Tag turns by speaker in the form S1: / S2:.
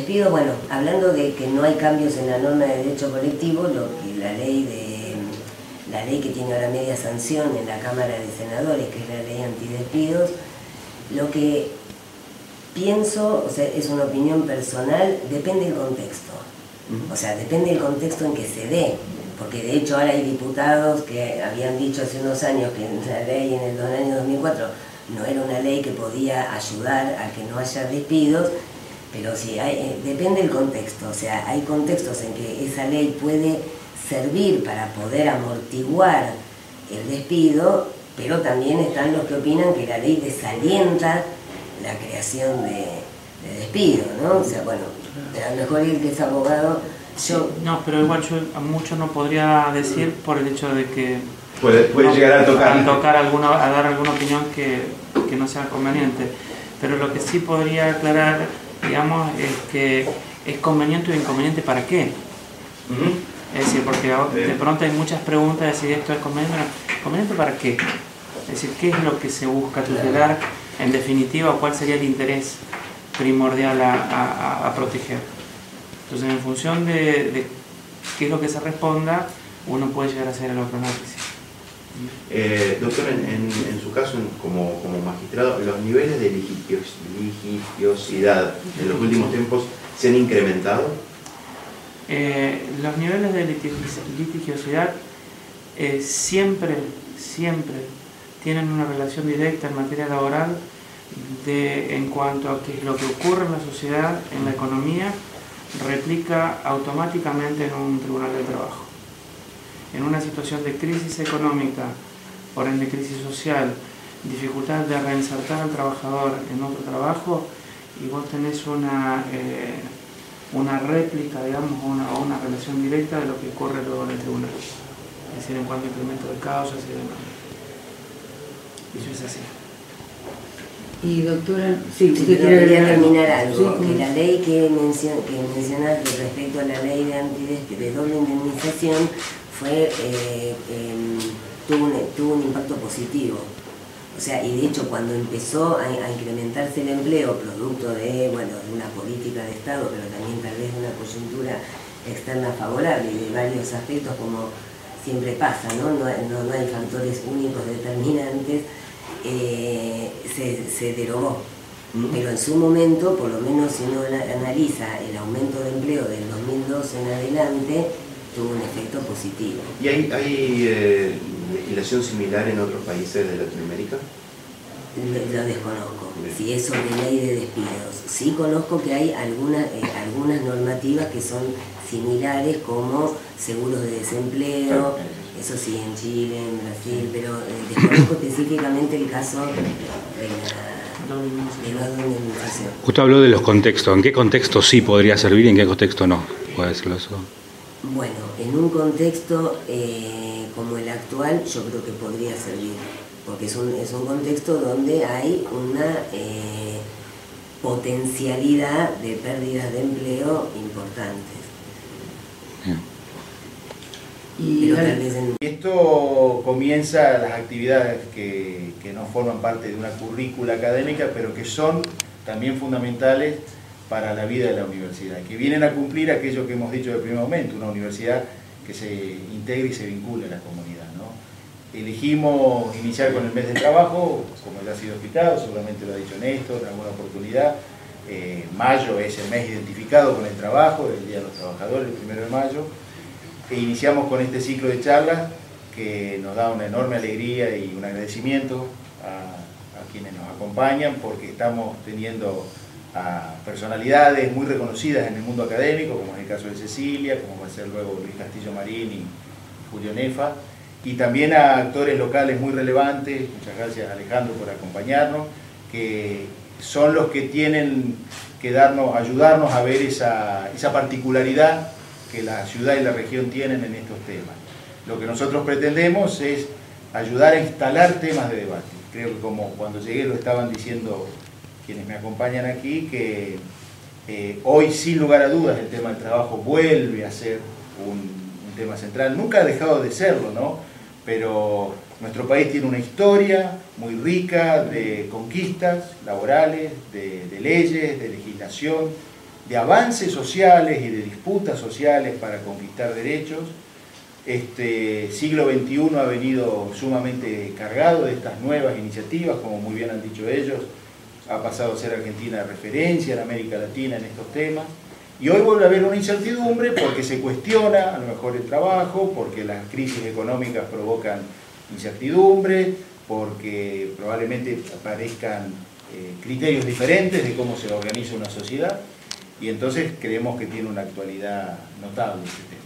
S1: antidespido, bueno, hablando de que no hay cambios en la norma de derecho colectivo, lo que la ley que tiene ahora media sanción en la Cámara de Senadores, que es la ley antidespidos, lo que pienso, o sea, es una opinión personal, depende del contexto. O sea, depende del contexto en que se dé, porque de hecho ahora hay diputados que habían dicho hace unos años que la ley en el año 2004 no era una ley que podía ayudar a que no haya despidos, pero sí, depende del contexto. O sea, hay contextos en que esa ley puede servir para poder amortiguar el despido, pero también están los que opinan que la ley desalienta la creación de despido, ¿no? O sea, bueno, a lo mejor el que es abogado, yo...
S2: No, pero igual yo a mucho no podría decir por el hecho de que...
S3: Puede llegar a tocar
S2: a dar alguna opinión que no sea conveniente. Pero lo que sí podría aclarar, digamos, es que es conveniente o inconveniente para qué. Es decir, porque de pronto hay muchas preguntas de si esto es conveniente o no. ¿Conveniente para qué? Es decir, ¿qué es lo que se busca tutelar? En definitiva, ¿cuál sería el interés primordial a proteger? Entonces, en función de qué es lo que se responda, uno puede llegar a hacer el otro análisis.
S3: Doctor, en su caso como magistrado, ¿los niveles de litigiosidad en los últimos tiempos se han incrementado?
S2: Los niveles de litigiosidad siempre tienen una relación directa en materia laboral en cuanto a que lo que ocurre en la sociedad, en la economía, replica automáticamente en un tribunal de trabajo. En una situación de crisis económica, por ende crisis social, dificultad de reinsertar al trabajador en otro trabajo, y vos tenés una réplica, digamos, o una relación directa de lo que ocurre luego en el tribunal. Es decir, en cuanto a incremento de causas y demás. Eso es así.
S4: Y doctora, sí,
S1: usted quería terminar algo, sí, que la ley que mencionaste respecto a la ley de doble indemnización tuvo un impacto positivo. O sea, y de hecho cuando empezó a incrementarse el empleo, producto de una política de Estado, pero también tal vez de una coyuntura externa favorable y de varios aspectos, como siempre pasa, ¿no? No hay factores únicos determinantes, se derogó. Pero en su momento, por lo menos si uno analiza el aumento de empleo del 2002 en adelante, tuvo un efecto positivo.
S3: ¿Y hay legislación similar en otros países de Latinoamérica?
S1: Lo desconozco. Si es sobre ley de despidos. Sí conozco que hay algunas normativas que son similares, como seguros de desempleo, eso sí, en Chile, en Brasil, pero desconozco específicamente el caso de la indemnización.
S5: Usted habló de los contextos. ¿En qué contexto sí podría servir y en qué contexto no? ¿Puede decirlo eso?
S1: Bueno, en un contexto como el actual, yo creo que podría servir, porque es un contexto donde hay una potencialidad de pérdidas de empleo importantes.
S4: Y
S6: esto comienza las actividades que no forman parte de una currícula académica, pero que son también fundamentales para la vida de la universidad, que vienen a cumplir aquello que hemos dicho del primer momento, una universidad que se integre y se vincule a la comunidad, ¿no? Elegimos iniciar con el mes de trabajo, como ya ha sido explicado, seguramente lo ha dicho Néstor en alguna oportunidad. Mayo es el mes identificado con el trabajo, el Día de los Trabajadores, el 1 de mayo, e iniciamos con este ciclo de charlas que nos da una enorme alegría y un agradecimiento a quienes nos acompañan, porque estamos teniendo a personalidades muy reconocidas en el mundo académico, como es el caso de Cecilia, como va a ser luego Luis Castillo Marín y Julio Nefa, y también a actores locales muy relevantes. Muchas gracias, Alejandro, por acompañarnos, que son los que tienen que ayudarnos a ver esa particularidad que la ciudad y la región tienen en estos temas. Lo que nosotros pretendemos es ayudar a instalar temas de debate. Creo que como cuando llegué lo estaban diciendo quienes me acompañan aquí, que hoy sin lugar a dudas el tema del trabajo vuelve a ser un tema central. Nunca ha dejado de serlo, ¿no? Pero nuestro país tiene una historia muy rica de conquistas laborales, de leyes, de legislación, de avances sociales y de disputas sociales para conquistar derechos. Siglo XXI ha venido sumamente cargado de estas nuevas iniciativas, como muy bien han dicho ellos, ha pasado a ser Argentina de referencia en América Latina en estos temas, y hoy vuelve a haber una incertidumbre porque se cuestiona a lo mejor el trabajo, porque las crisis económicas provocan incertidumbre, porque probablemente aparezcan criterios diferentes de cómo se organiza una sociedad, y entonces creemos que tiene una actualidad notable este tema.